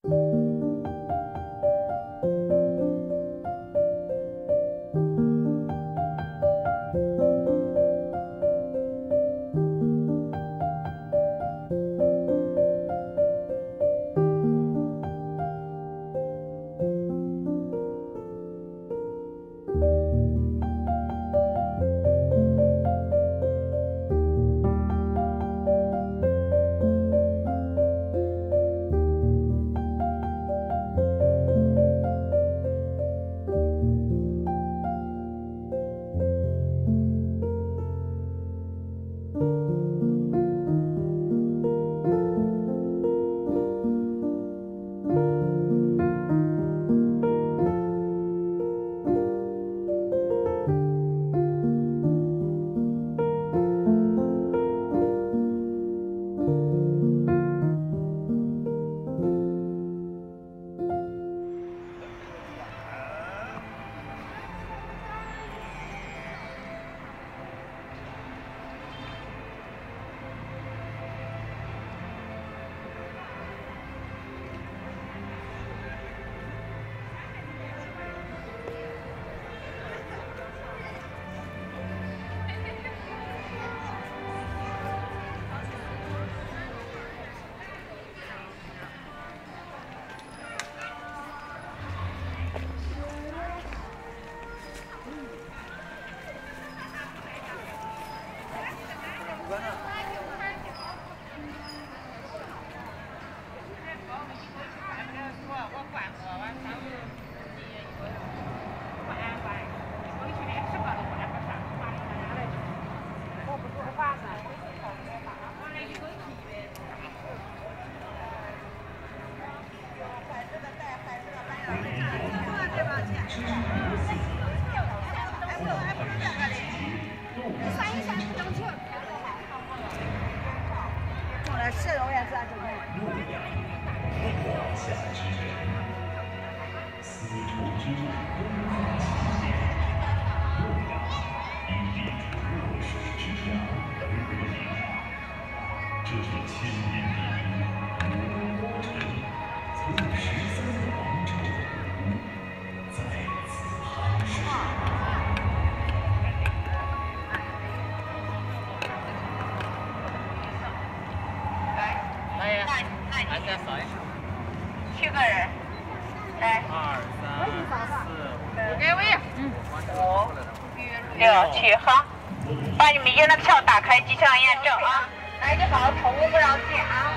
7号，把你们赢的票打开，机上验证啊！来，你好，宠物不让进啊！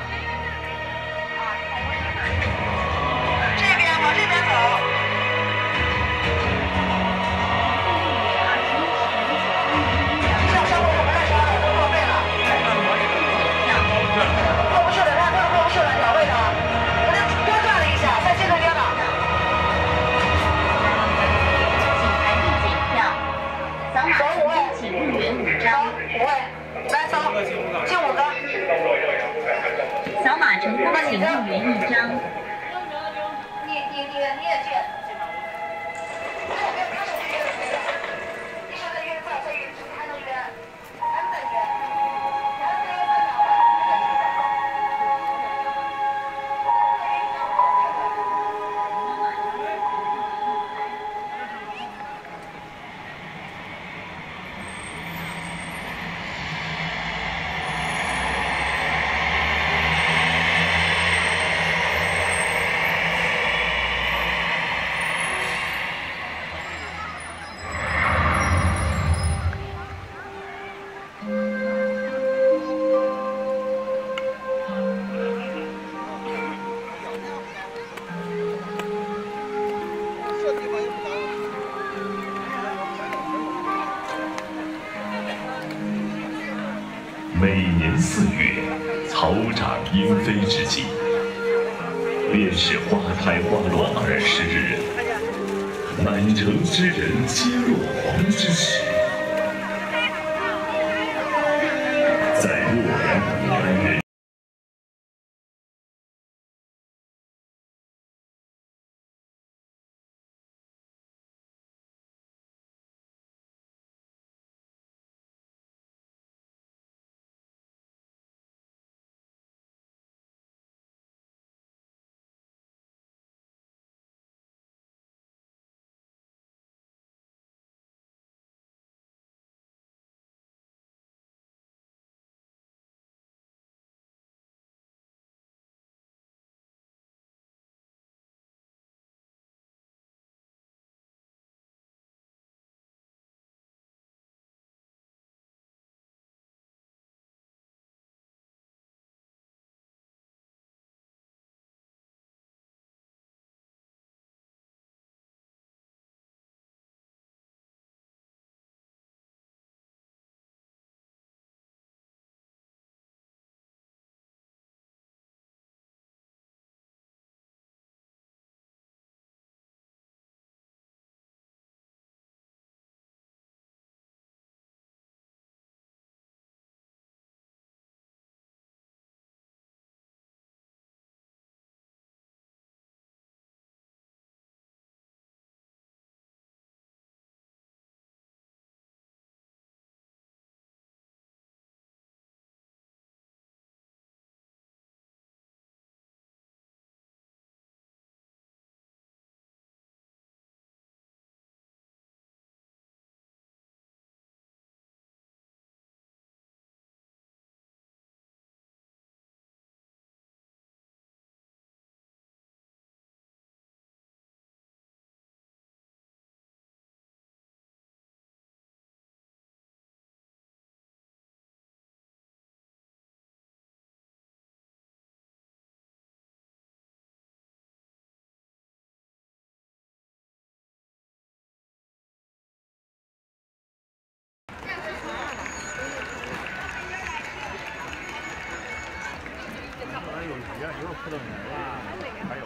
这边往这边走。上商务我们来上，都报备了。过不去的让过不去了，找位的。我这多转了一下，在这个边了。 扫5位，请入园5张。5位，来扫，进5个。扫码成功，请入园1张。你也进。你说的约在这约，还能约，还能约， 每年4月，草长莺飞之际，便是花开花落20日，满城之人皆落黄之时。在洛阳古城人。 普通人啦，还有。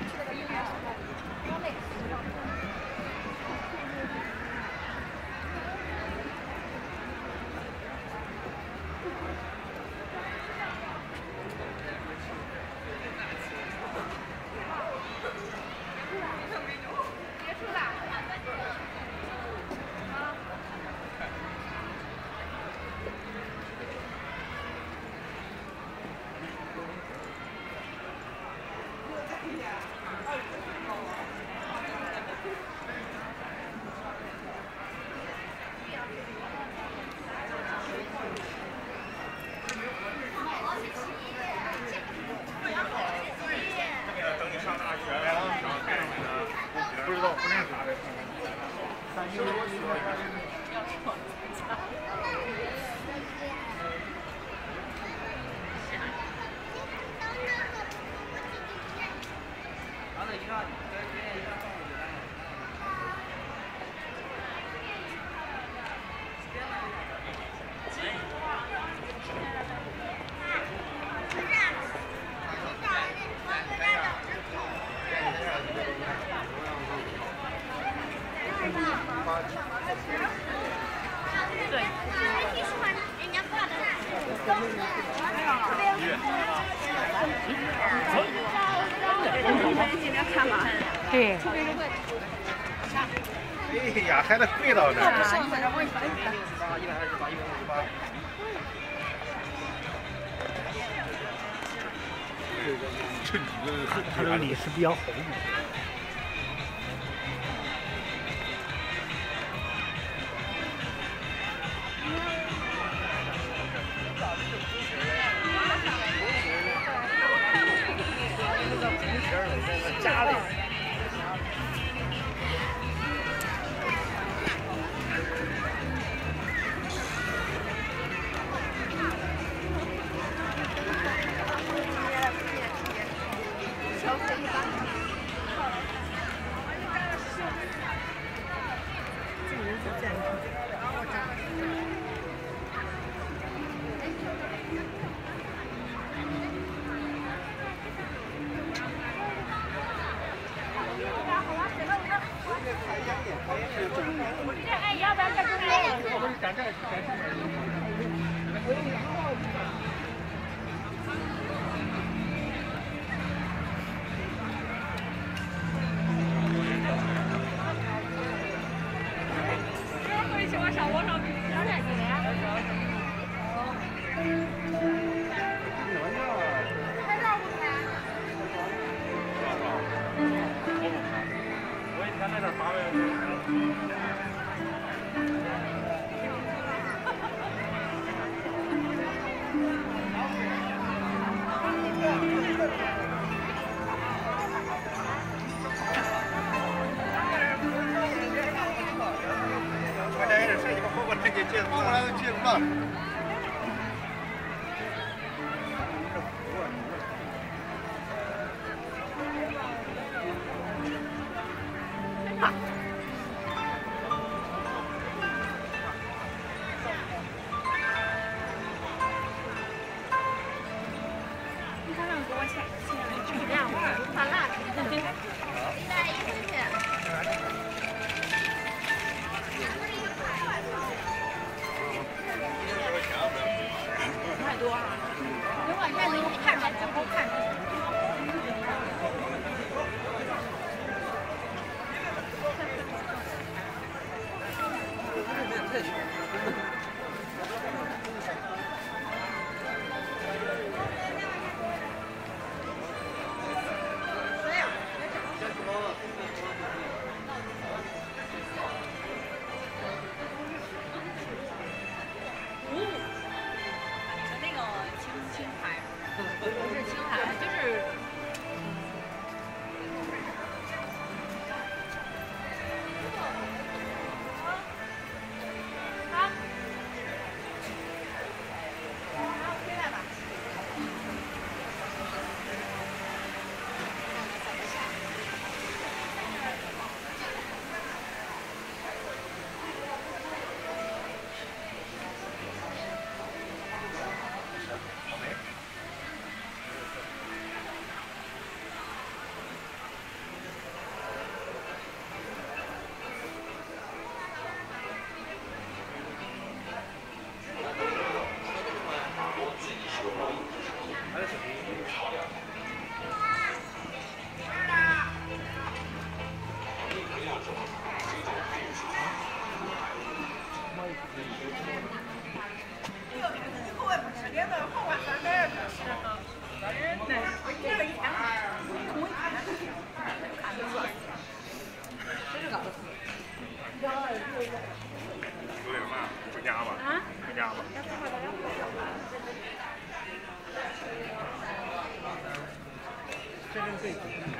对。 哎呀，还得贵到呢。 它的历史比较厚。 家里。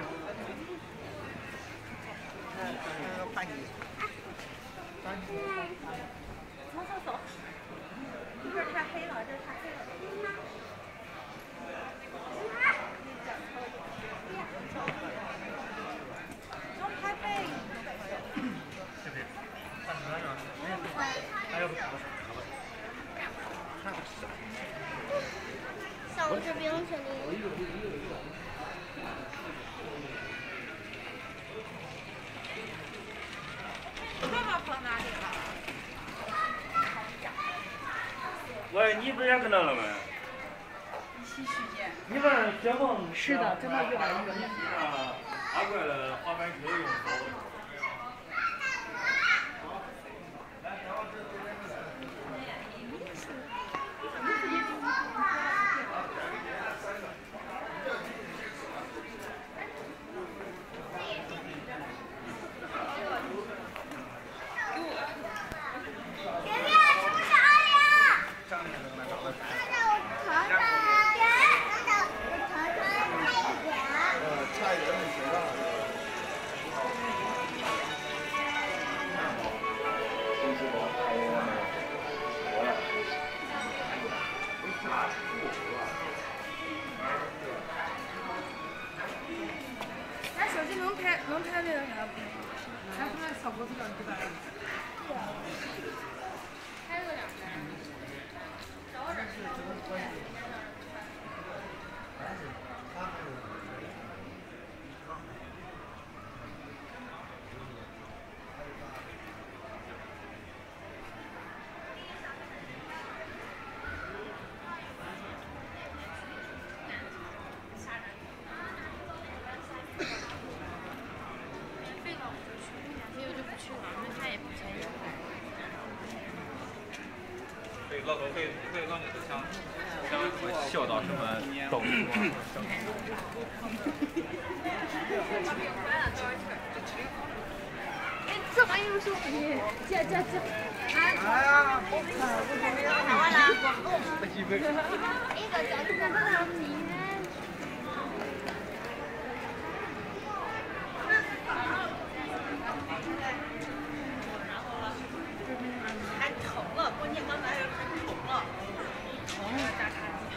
走。这儿太黑了，这儿太黑了。中台北。 像我这冰淇淋。 妈妈跑哪里了？ 喂，你不是也跟到了吗？ 一起续见。 你们雪峰是的，真的越来越远。 阿怪的滑板车用走。 咱手机能拍那个啥不？ 咱不能小脖子上去吧？ 拍个两张。找点。 对，老头会让你想笑到什么都。 哎，这玩意儿是你，这。 哎呀， 看完了。一个叫这个叫米。 还疼了，关键刚才还疼了。大叉鸡。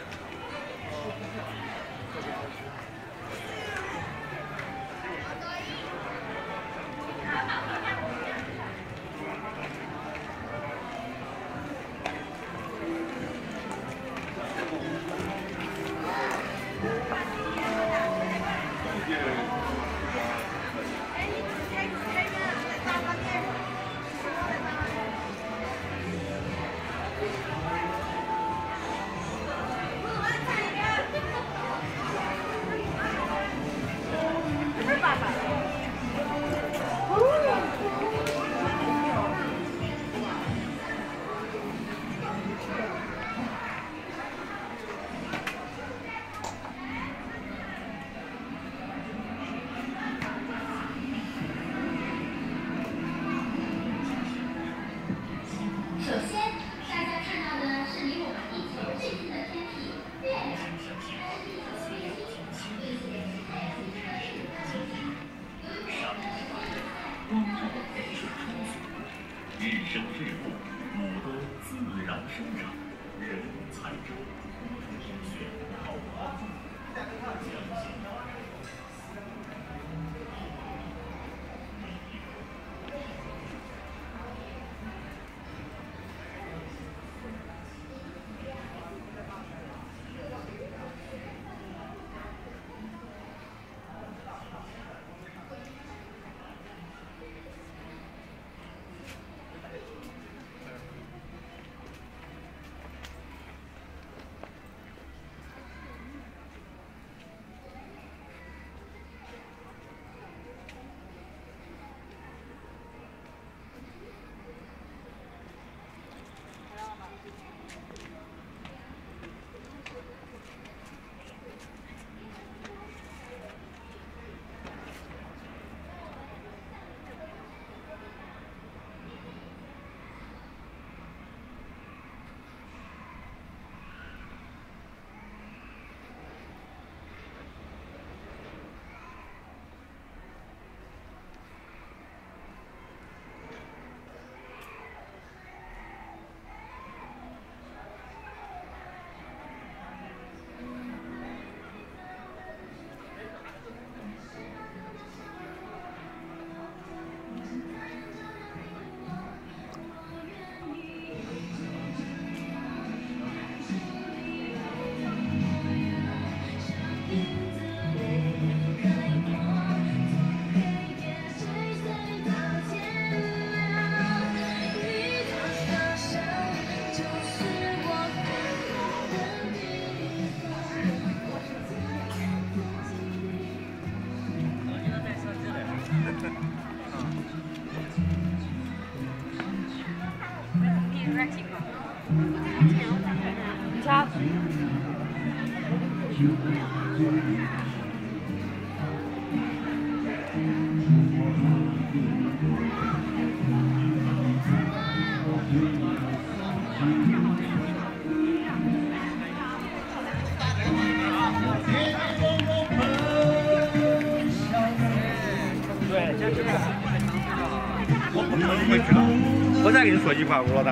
回去了，我再给你说1块5老大。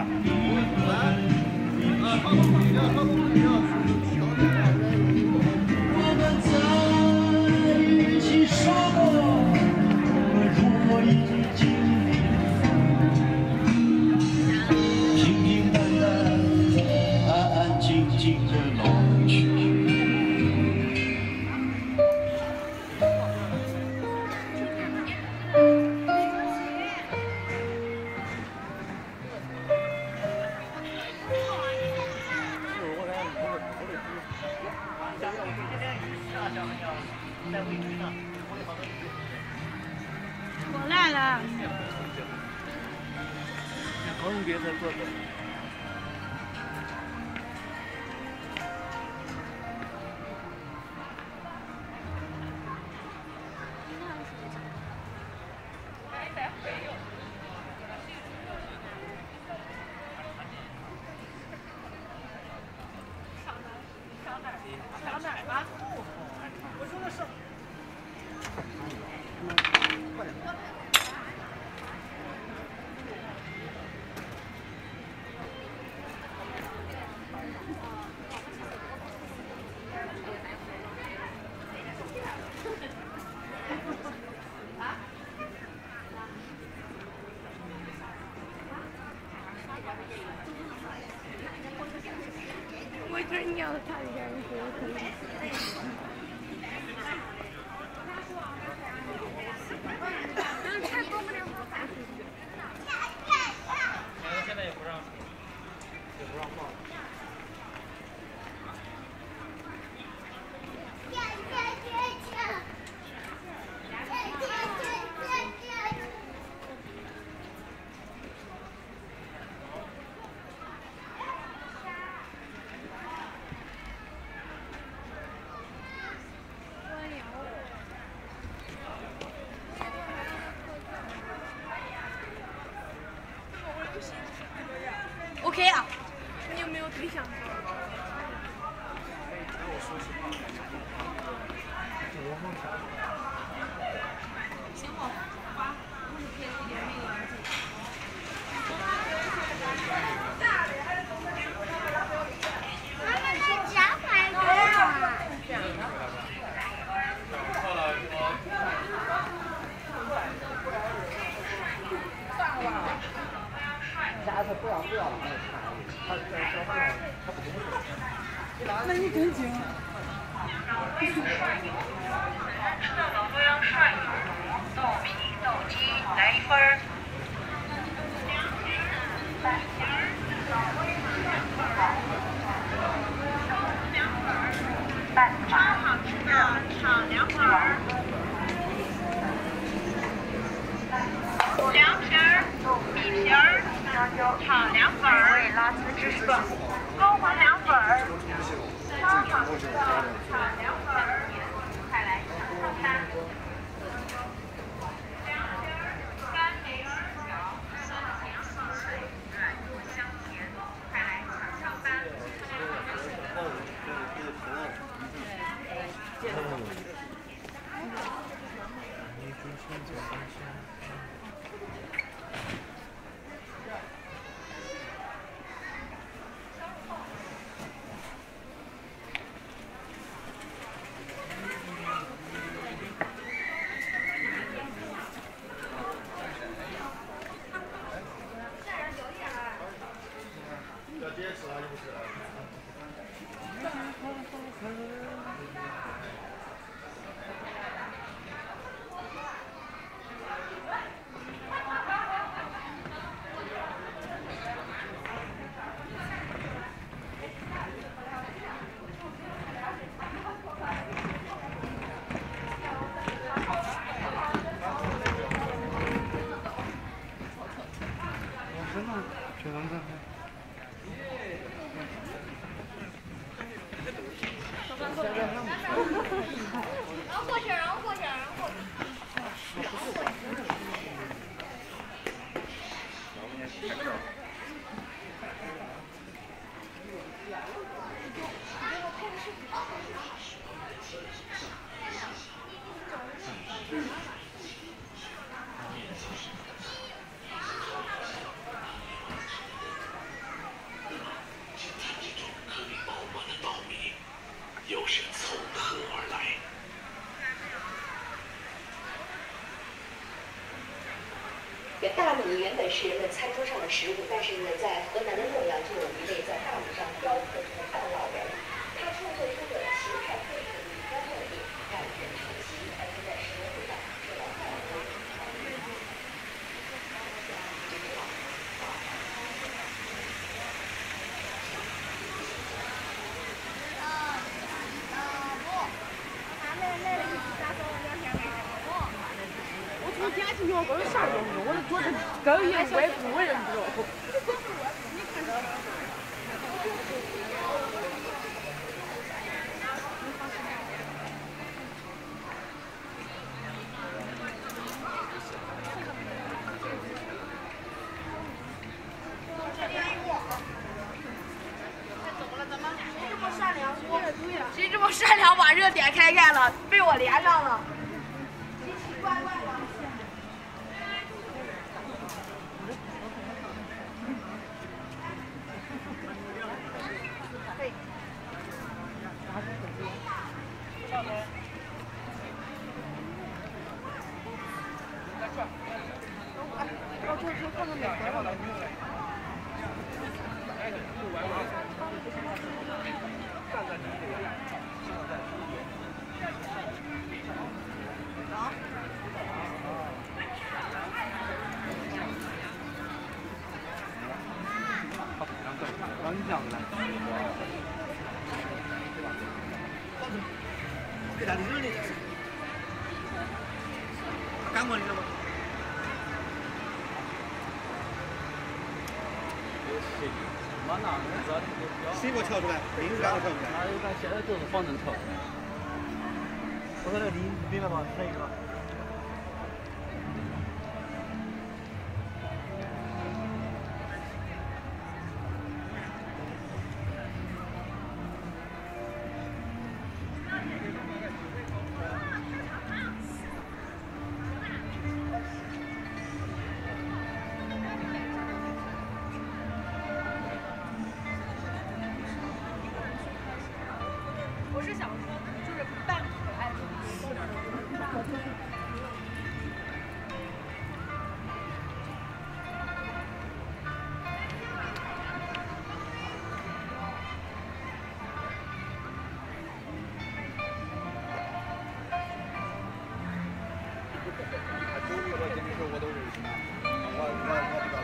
我来了。 旁边的坐着。 上哪儿吧？我说的是。 我这鸟太远了。 现在也不让放。 OK 啊，你有没有对象？行我花50片一点没有。妈妈，那夹块的。 下次不要了，那你跟紧。 吃到老洛阳涮鱼、豆皮、豆鸡来1份。超好吃的炒凉粉儿。凉皮儿、米皮儿、炒凉粉儿、高黄凉粉儿，超好吃的炒凉粉儿，快来尝尝吧。凉皮儿、干梅儿、酸甜口水，软糯香甜，快来尝尝吧。 这大米原本是人们餐桌上的食物，但是呢，在河南的洛阳就有一位在大米上雕刻出的大老人，他创作出的形态非常的高美丽，让人叹息，而且在食物上受到很多的超越。 我点进去我有啥用处？我的桌子高一我也不认不着。 谁这么善良把热点开了，被我连上了，奇奇怪怪的。 给他的热的，干过你了吗？谁给我调出来？临时给我调出来。 他一般现在都是仿真调出来。 我说那个你明白吗？哪一个？ 我是想说，就是半可爱的。 他9个了，这个时候我都认识。我不知道。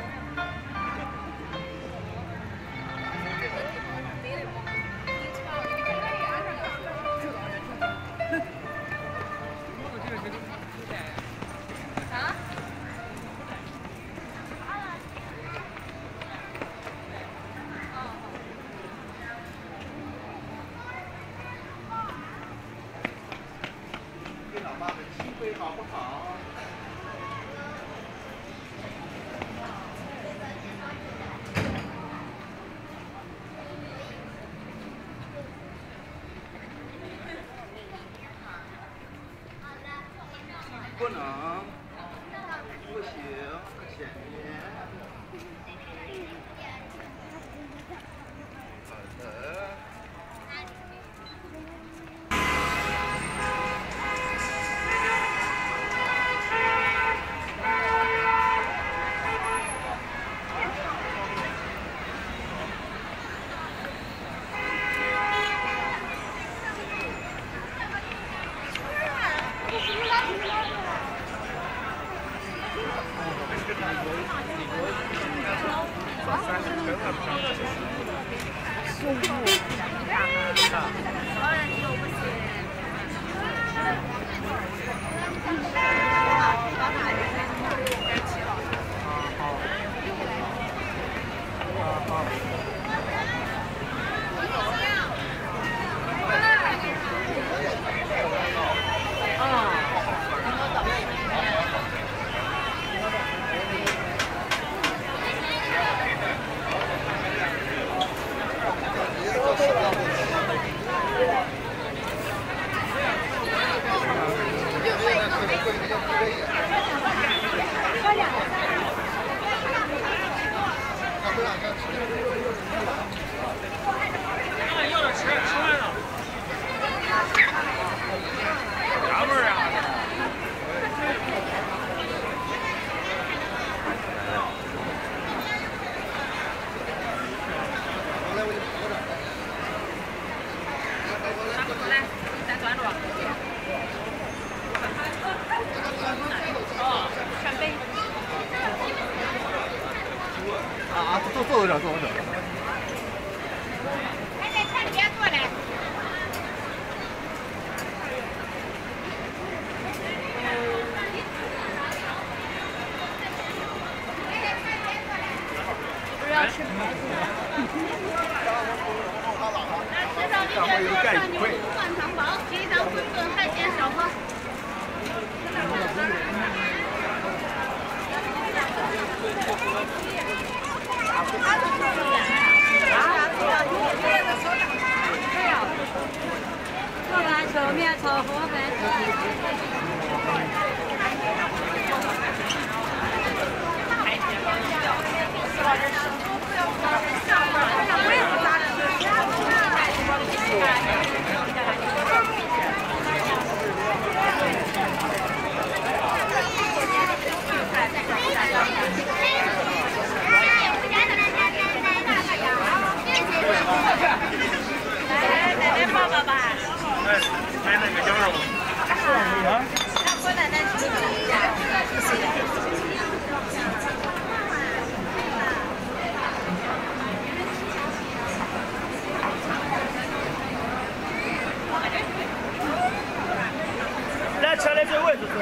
好不好？不能，不行，前面。好的。 坐这，坐这。 哎，快别过来。 不是要吃排骨吗？ 介绍里面做上牛肚灌肠包，鸡汤馄饨海鲜烧烤。 炒饭、炒面、炒河粉。 奶奶抱抱吧。 哎，买那个羊肉。啊？ 让我奶奶亲亲一下。 来，车来这位置。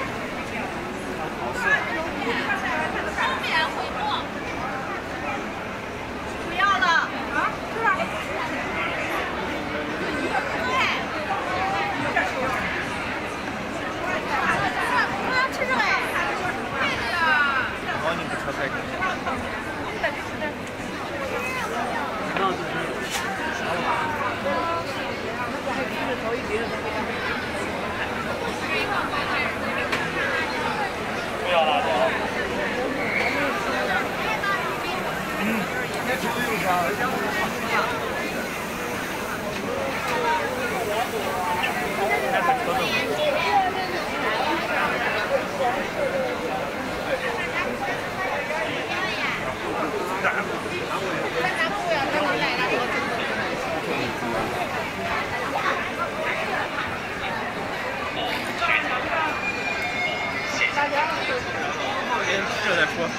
不要了。啊？是吧？我要吃这个哎。这个呀。 哦，你不吃菜可以。 不要辣椒。 先吃了再说。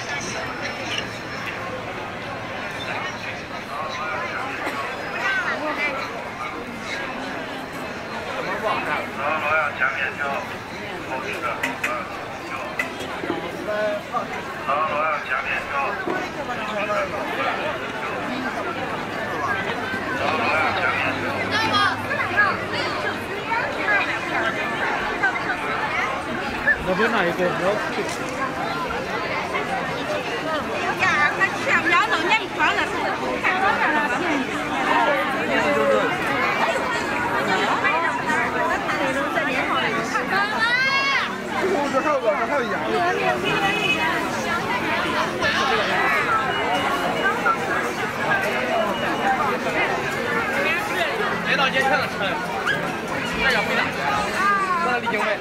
罗阳加面条，好吃的。罗阳加面条。 那边那一个没有去。 呀，他吃不了弄年装了，看多少了？ 这还有个，这还有鸭。 来到眼前的车，这要回哪去？我李经纬。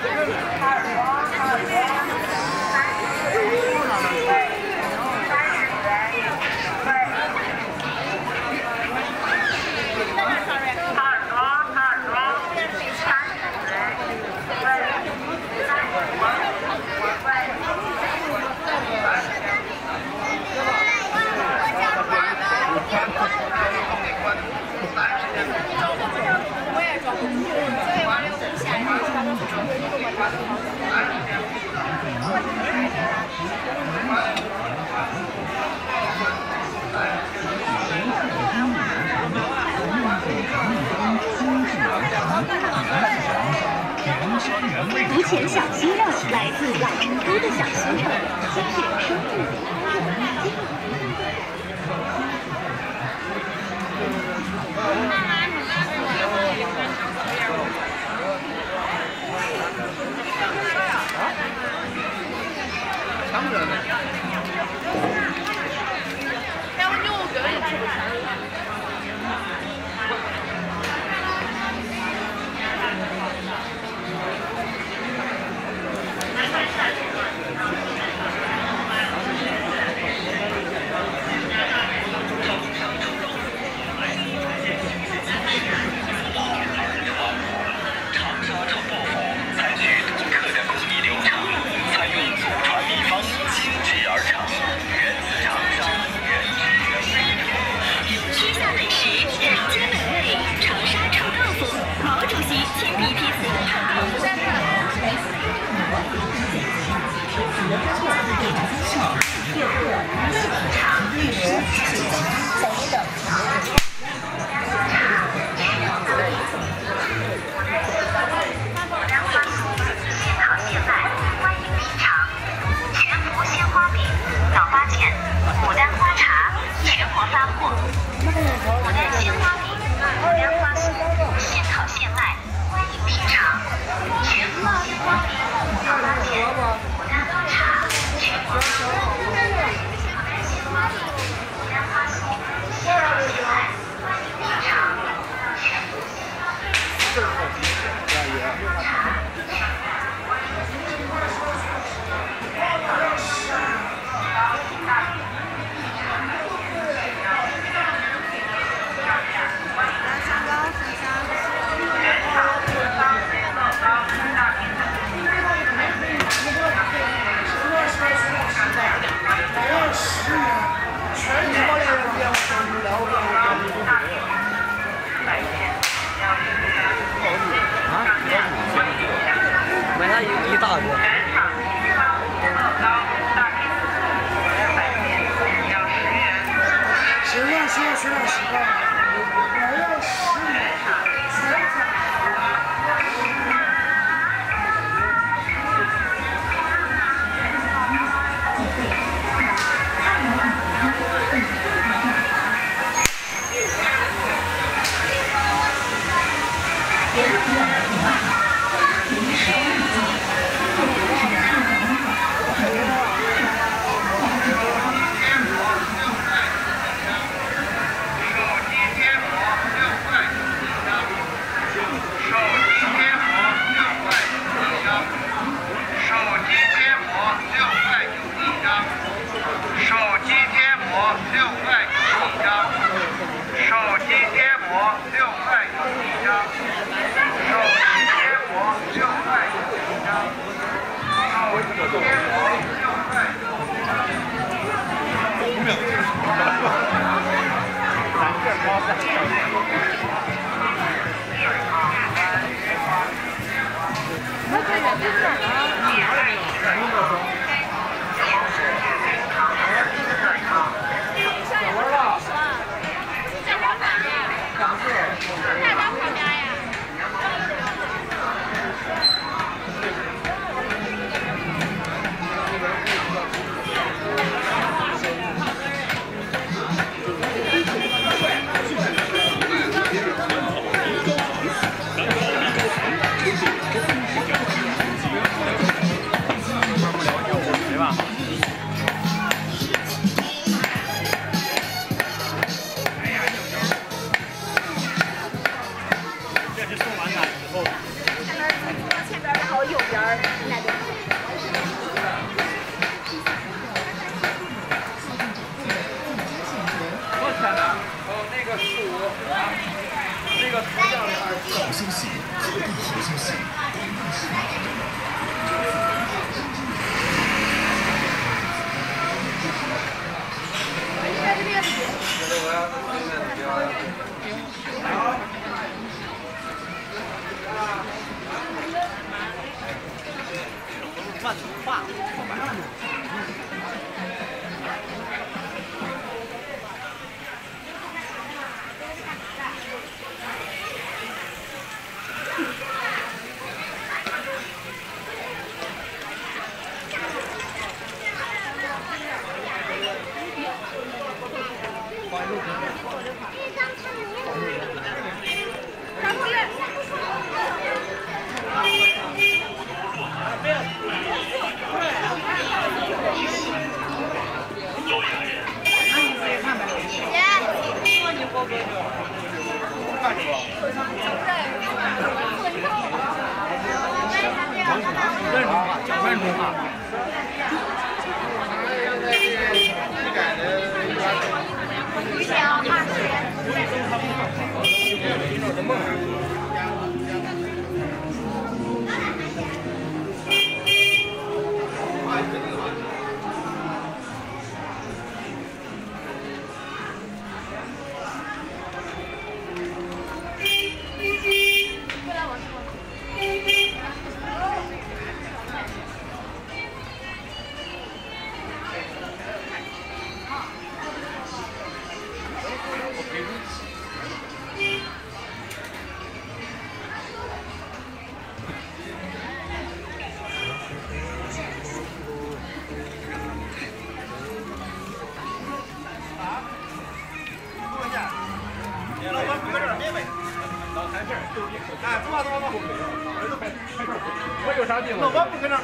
浮潜小溪肉来自老成都的小溪肉，鲜甜生入还有牛根也吃不上。 采取独特的工艺流程，采用祖传秘方，精制而成。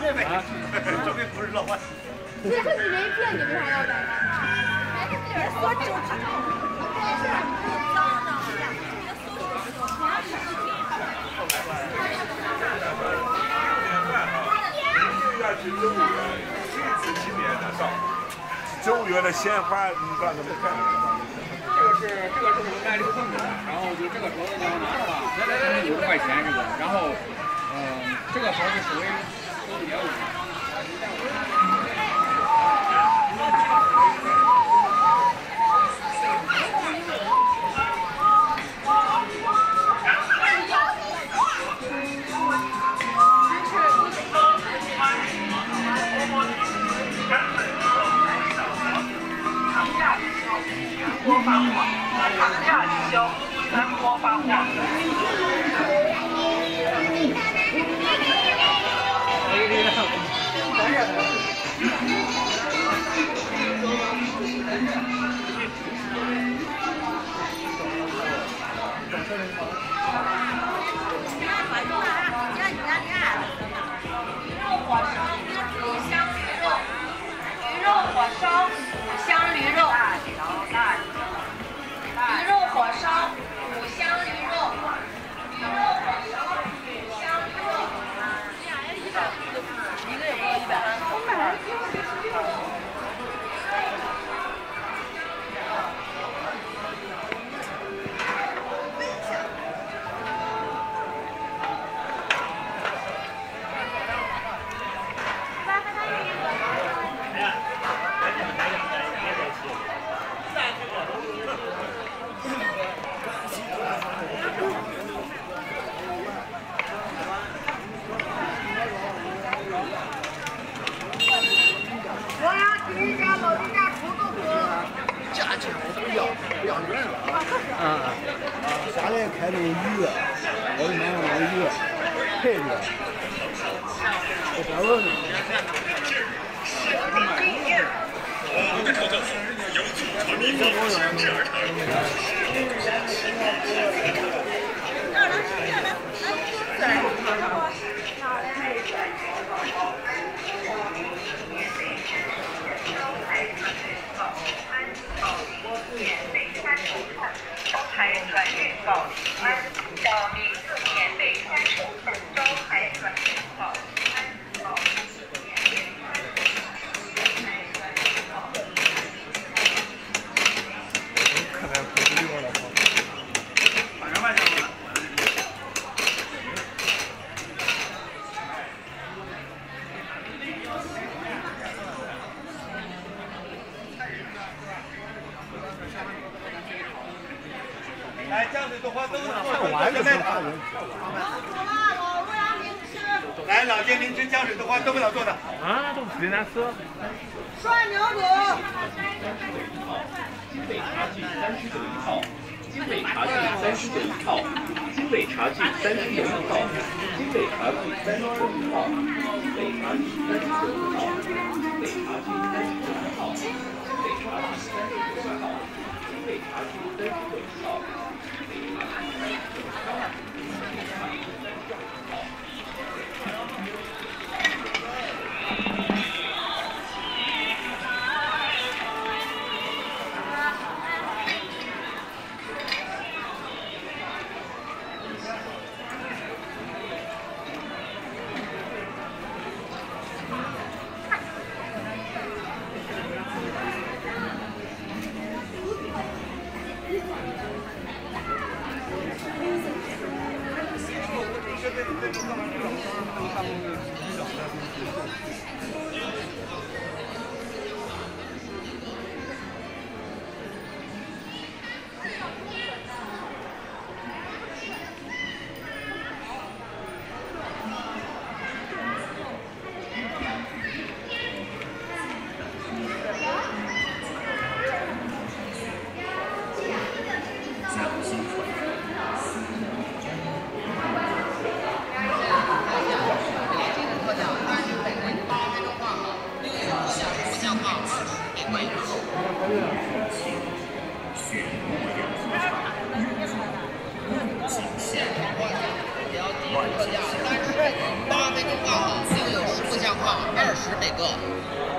对呗，这边不是老板。 这和你没骗你为啥要买呢？买的这人说只有他懂。脏的， 中原的鲜花，你看怎么看？ 这个是我们卖6份的，然后就这个盒子你要拿的话，90块钱这个，然后这个盒子属于5.5。 锅发货，糖价一销，3锅发货。鱼肉火烧5香驴肉，鱼肉火烧5香驴肉。鱼肉火烧5香驴肉，鱼肉火烧5香驴肉。一个也不要100，我买了166。 价钱我不要人了。下来开那个鱼，我就买了那个鱼配着。我再问问。 我的调教法由祖传秘方熏制而招牌转运保平安，小名字免费三重份，招牌转运保平安，保看来不是我了， 晚上了。 来，江水多花都能看完了， 来，老街名吃江水多花都不能做的。 啊，都特别难吃。 涮牛肚。 金贝茶具3吃9一套，金贝茶具3吃9一套，金贝茶具3吃9一套，金贝茶具3吃9一套，金贝茶具3吃9一套，金贝茶具3吃9一套，金贝茶具3吃9一套，金贝茶具3吃9一套。 对。 哈，20每个。